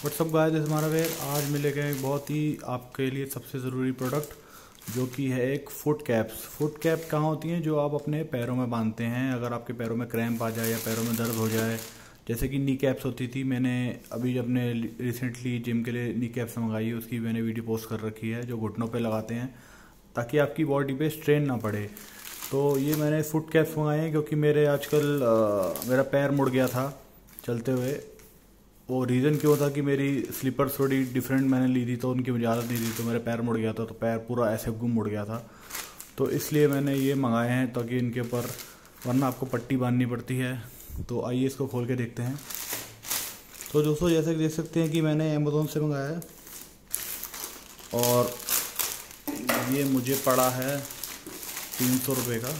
WhatsApp guys, this हमारा wear. आज मिलेगा एक बहुत ही आपके लिए सबसे ज़रूरी प्रोडक्ट जो कि है एक फुट कैप्स। फुट कैप कहाँ होती हैं? जो आप अपने पैरों में बांधते हैं अगर आपके पैरों में क्रैम्प आ जाए या पैरों में दर्द हो जाए। जैसे कि नी कैप्स होती थी, मैंने अभी अपने रिसेंटली जिम के लिए नी कैप्स मंगाई है, उसकी मैंने वीडियो पोस्ट कर रखी है, जो घुटनों पे लगाते हैं ताकि आपकी बॉडी पे स्ट्रेन ना पड़े। तो ये मैंने फुट कैप्स मंगाए हैं क्योंकि मेरे आजकल मेरा पैर मुड़ गया था चलते हुए। वो रीज़न क्यों था कि मेरी स्लीपर्स थोड़ी डिफरेंट मैंने ली थी, तो उनकी मुझे आदत नहीं थी, तो मेरा पैर मुड़ गया था, तो पैर पूरा ऐसे गुम मुड़ गया था। तो इसलिए मैंने ये मंगाए हैं ताकि इनके ऊपर, वरना आपको पट्टी बांधनी पड़ती है। तो आइए इसको खोल के देखते हैं। तो दोस्तों, जैसे कि देख सकते हैं कि मैंने अमेज़ोन से मंगाया है और ये मुझे पड़ा है 300 रुपये का।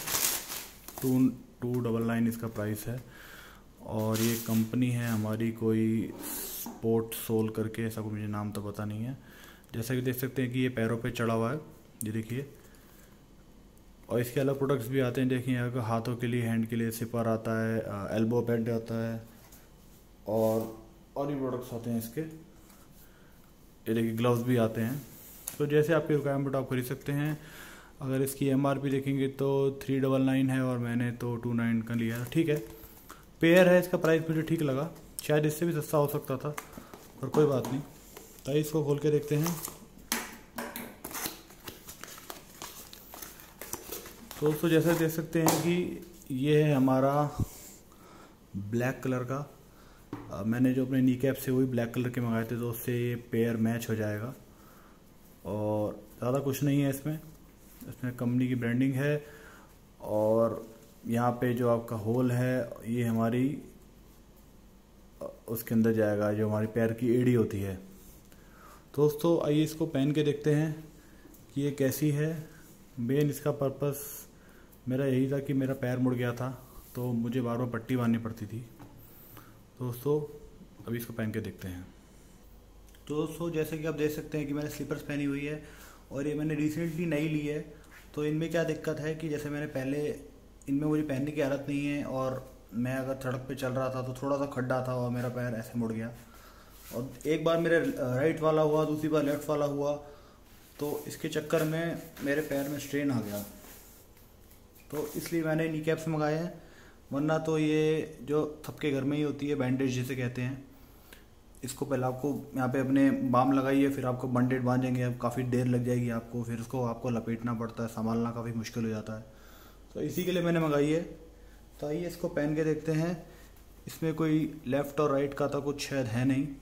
299 इसका प्राइस है। और ये कंपनी है हमारी कोई स्पोर्ट सोल करके, ऐसा कोई मुझे नाम तो पता नहीं है। जैसा कि देख सकते हैं कि ये पैरों पे चढ़ा हुआ है, ये देखिए। और इसके अलग प्रोडक्ट्स भी आते हैं, देखिए यहाँ का हाथों के लिए, हैंड के लिए सिपर आता है, एल्बो पैड आता है और भी प्रोडक्ट्स आते हैं इसके। ये देखिए ग्लव्स भी आते हैं। तो जैसे आपकी रिक्वायरमेंट आप खरीद सकते हैं। अगर इसकी MRP देखेंगे तो 399 है और मैंने तो 29 का लिया है। ठीक है, पेयर है, इसका प्राइस मुझे ठीक लगा। शायद इससे भी सस्ता हो सकता था, पर कोई बात नहीं। तो इसको खोल के देखते हैं। तो दोस्तों, जैसे देख सकते हैं कि ये है हमारा ब्लैक कलर का। मैंने जो अपने नी कैप से वही ब्लैक कलर के मंगाए थे, तो उससे ये पेयर मैच हो जाएगा। और ज़्यादा कुछ नहीं है इसमें कंपनी की ब्रांडिंग है। और यहाँ पे जो आपका होल है ये हमारी उसके अंदर जाएगा, जो हमारी पैर की एड़ी होती है। दोस्तों, आइए इसको पहन के देखते हैं कि ये कैसी है। मेन इसका पर्पस मेरा यही था कि मेरा पैर मुड़ गया था, तो मुझे बार बार पट्टी बांधनी पड़ती थी। दोस्तों, अभी इसको पहन के देखते हैं। तो दोस्तों, जैसे कि आप देख सकते हैं कि मैंने स्लीपर्स पहनी हुई है और ये मैंने रिसेंटली नई ली है। तो इनमें क्या दिक्कत है कि जैसे मैंने पहले, इनमें मुझे पहनने की आदत नहीं है और मैं अगर सड़क पे चल रहा था तो थोड़ा सा खड्डा था और मेरा पैर ऐसे मुड़ गया। और एक बार मेरे राइट वाला हुआ, दूसरी बार लेफ्ट वाला हुआ, तो इसके चक्कर में मेरे पैर में स्ट्रेन आ गया। तो इसलिए मैंने नी कैप्स मंगाए हैं। वरना तो ये जो थपके घर में ही होती है, बैंडेज जिसे कहते हैं, इसको पहले आपको यहाँ पे अपने बाम लगाइए, फिर आपको बैंडेज बांधेंगे, अब काफ़ी देर लग जाएगी आपको, फिर उसको आपको लपेटना पड़ता है, संभालना काफ़ी मुश्किल हो जाता है। तो इसी के लिए मैंने मंगाई है। तो आइए इसको पहन के देखते हैं। इसमें कोई लेफ़्ट और राइट का तो कुछ शायद है नहीं।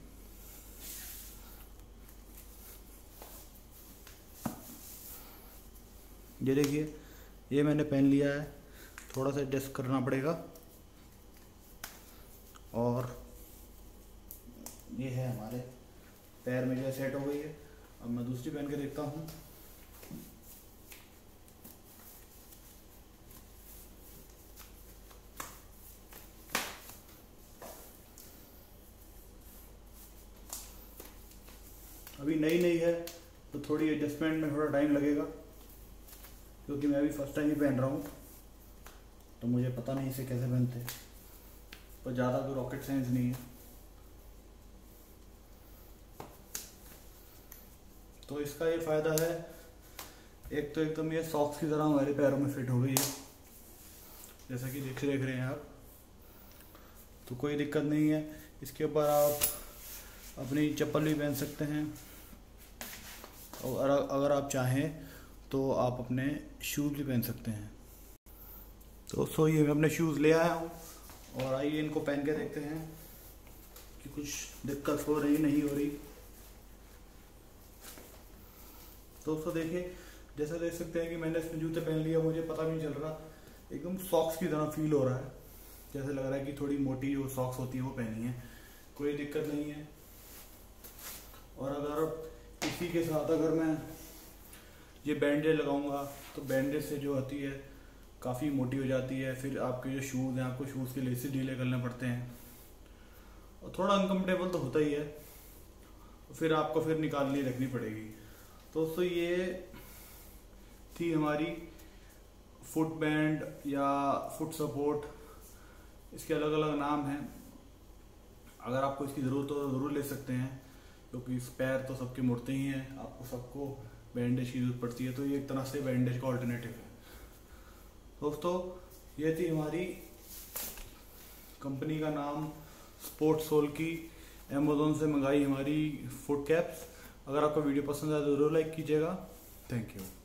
ये देखिए, ये मैंने पहन लिया है। थोड़ा सा एडजस्ट करना पड़ेगा। और ये है हमारे पैर में जो सेट हो गई है। अब मैं दूसरी पहन के देखता हूँ। अभी नई नई है तो थोड़ी एडजस्टमेंट में थोड़ा टाइम लगेगा, क्योंकि मैं अभी फर्स्ट टाइम ही पहन रहा हूँ, तो मुझे पता नहीं इसे कैसे पहनते। पर ज़्यादा कोई रॉकेट साइंस नहीं है। तो इसका ये फ़ायदा है, एक तो एकदम ये सॉक्स की तरह हमारे पैरों में फिट हो गई है, जैसा कि देख रहे हैं आप। तो कोई दिक्कत नहीं है। इसके ऊपर आप अपनी चप्पल भी पहन सकते हैं, और अगर आप चाहें तो आप अपने शूज़ भी पहन सकते हैं। तो दोस्तों, ये मैं अपने शूज़ ले आया हूँ और आइए इनको पहन के देखते हैं कि कुछ दिक्कत हो रही नहीं हो रही। दोस्तों देखिए, जैसा देख सकते हैं कि मैंने इसमें जूते पहन लिया, मुझे पता भी नहीं चल रहा, एकदम सॉक्स की तरह फील हो रहा है। जैसे लग रहा है कि थोड़ी मोटी जो सॉक्स होती है वो पहनी है। कोई दिक्कत नहीं है। और अगर इसी के साथ अगर मैं ये बैंडेज लगाऊंगा तो बैंडेज से जो होती है काफ़ी मोटी हो जाती है। फिर आपके जो शूज़ हैं, आपको शूज़ के लेसेस ढीले करने पड़ते हैं और थोड़ा अनकम्फर्टेबल तो होता ही है। फिर आपको फिर निकालनी रखनी पड़ेगी। तो दोस्तों, ये थी हमारी फुट बैंड या फुट सपोर्ट, इसके अलग अलग नाम हैं। अगर आपको इसकी ज़रूरत हो तो ज़रूर ले सकते हैं। क्योंकि इस पैर तो सबके मुड़ते ही हैं, आपको सबको बैंडेज की जरूरत पड़ती है, तो ये एक तरह से बैंडेज का ऑल्टरनेटिव है। दोस्तों ये थी हमारी कंपनी का नाम स्पोर्ट्स सोल की अमेज़ोन से मंगाई हमारी फुट कैप्स। अगर आपको वीडियो पसंद आए तो ज़रूर लाइक कीजिएगा। Thank you.